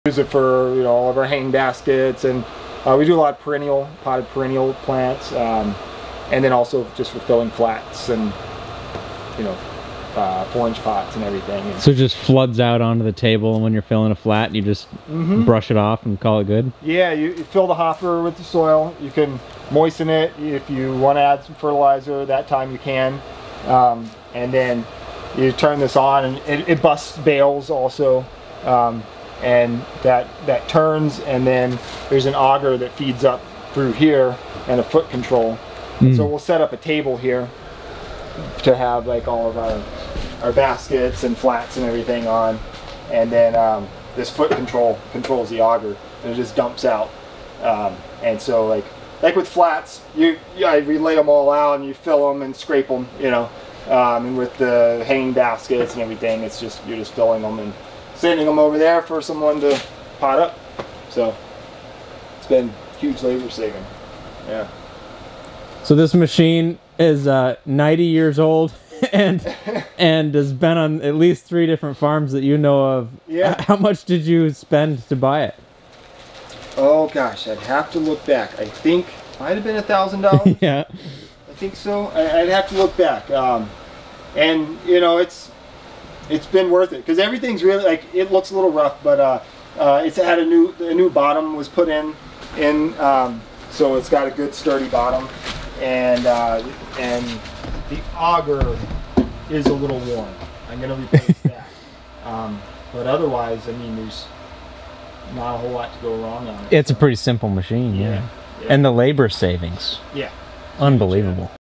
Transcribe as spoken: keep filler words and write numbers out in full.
Use it for, you know, all of our hang baskets, and uh, we do a lot of perennial, potted perennial plants, um, and then also just for filling flats and, you know, uh, four-inch pots and everything. And so it just floods out onto the table, and when you're filling a flat, you just mm-hmm. brush it off and call it good? Yeah, you, you fill the hopper with the soil. You can moisten it if you want to add some fertilizer. That time you can, um, and then you turn this on, and it, it busts bales also. Um, and that that turns, and then there's an auger that feeds up through here and a foot control. Mm. And so we'll set up a table here to have like all of our our baskets and flats and everything on, and then um, this foot control controls the auger, and it just dumps out. Um, and so like like with flats, you yeah we lay them all out and you fill them and scrape them, you know. Um, and with the hanging baskets and everything, it's just you're just filling them and sending them over there for someone to pot up. So it's been huge labor saving. Yeah. So this machine is uh, ninety years old and and has been on at least three different farms that you know of. Yeah. How much did you spend to buy it? Oh gosh, I'd have to look back. I think might have been a thousand dollars. Yeah. I think so. I, I'd have to look back. Um, and you know, it's it's been worth it because everything's really like it looks a little rough, but uh, uh, it's had a new a new bottom was put in in um, so it's got a good sturdy bottom, and uh, and the auger is a little worn. I'm gonna replace that, um, but otherwise, I mean, there's not a whole lot to go wrong on it. It's so. A pretty simple machine, yeah. Yeah, yeah. And the labor savings, yeah, unbelievable.